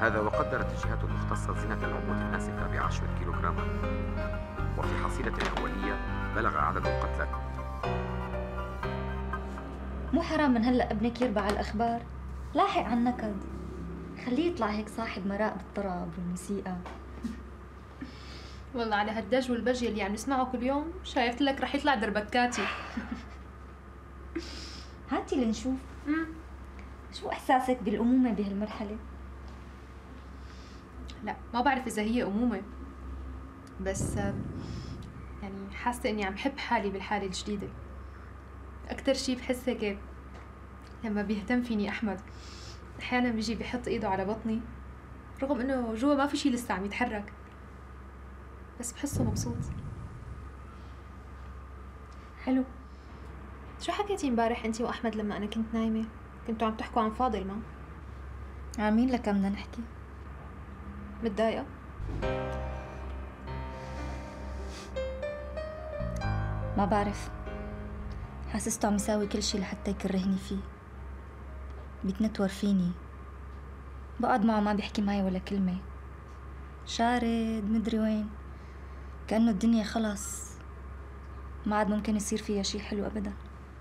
هذا وقدرت الجهات المختصة زنة العنقود الناسفة ب10 كيلوغراما، وفي حصيلة أولية بلغ عدد القتلى. مو حرام من هلأ ابنك يربى على الأخبار؟ لاحق على النكد، خليه يطلع هيك صاحب مراء بالطرب والموسيقى. والله على هالدج والبج اللي عم نسمعه كل يوم شايفت لك رح يطلع دربكاتي. هاتي لنشوف. شو إحساسك بالأمومة بهالمرحلة؟ لا ما بعرف إذا هي أمومة، بس يعني حاسة إني عم حب حالي بالحالة الجديدة. أكتر شي بحس هيك لما بيهتم فيني أحمد، أحيانا بيجي بيحط إيده على بطني رغم إنه جوا ما في شي لسه عم يتحرك، بس بحسه مبسوط. حلو. شو حكيتي امبارح انتي واحمد لما انا كنت نايمه؟ كنتوا عم تحكوا عن فاضل ما؟ عن مين لك بدنا نحكي؟ متضايقه؟ ما بعرف، حاسسته عم يساوي كل شي لحتى يكرهني فيه، بيتنتور فيني، بقعد معه ما بيحكي معي ولا كلمه، شارد مدري وين، كأنه الدنيا خلص ما عاد ممكن يصير فيها شي حلو ابدا.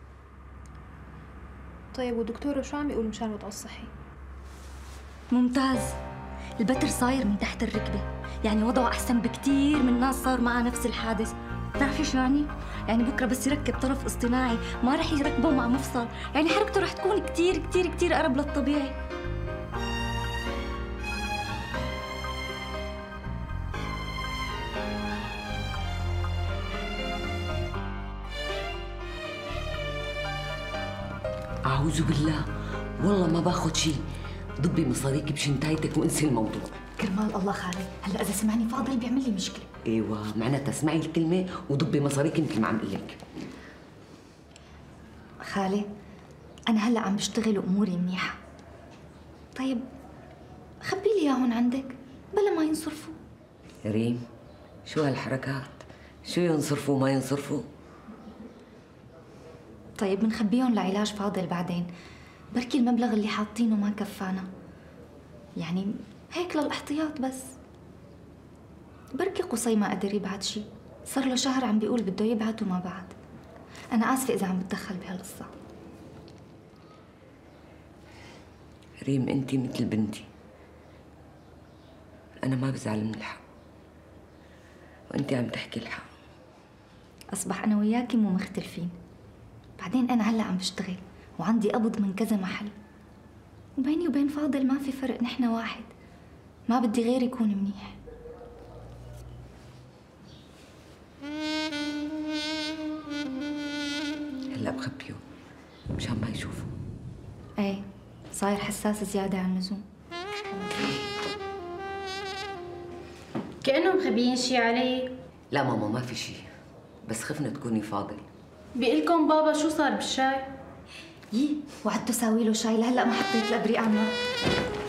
طيب ودكتوره شو عم يقول مشان وضعه الصحي؟ ممتاز، البتر صاير من تحت الركبه، يعني وضعه احسن بكتير من ناس صار معها نفس الحادث. بتعرفي شو يعني؟ يعني بكره بس يركب طرف اصطناعي ما رح يركبه مع مفصل، يعني حركته رح تكون كتير كتير كتير اقرب للطبيعي. أعوذ بالله، والله ما باخذ شيء. ضبي مصاريك بشنتايتك وانسي الموضوع. كرمال الله خالي، هلا إذا سمعني فاضل بيعمل لي مشكلة. ايوه معناتها اسمعي الكلمة وضبي مصاريك مثل ما عم قل لك. خالي، أنا هلا عم بشتغل وأموري منيحة. طيب خبي لي إياهم عندك بلا ما ينصرفوا. ريم، شو هالحركات؟ شو ينصرفوا ما ينصرفوا؟ طيب بنخبيهم لعلاج فاضل بعدين، بركي المبلغ اللي حاطينه ما كفانا، يعني هيك للاحتياط بس. بركي قصي ما قدر يبعت شي، صار له شهر عم بيقول بده يبعت وما بعت. أنا آسفة إذا عم بتدخل بهالقصة. ريم انتي مثل بنتي، أنا ما بزعل من الحق، وانتي عم تحكي الحق. أصبح أنا وياكي مو مختلفين. بعدين أنا هلا عم بشتغل وعندي قبض من كذا محل، وبيني وبين فاضل ما في فرق، نحن واحد، ما بدي غير يكون منيح. هلا بخبيهم مشان ما يشوفوا. ايه صاير حساس زيادة عن اللزوم. كأنهم مخبيين شي علي. لا ماما ما في شيء، بس خفنا تكوني فاضل. بيقلكم بابا شو صار بالشاي؟ يي وعدت اساوي له شاي، لهلا ما حطيت الابريق على النار.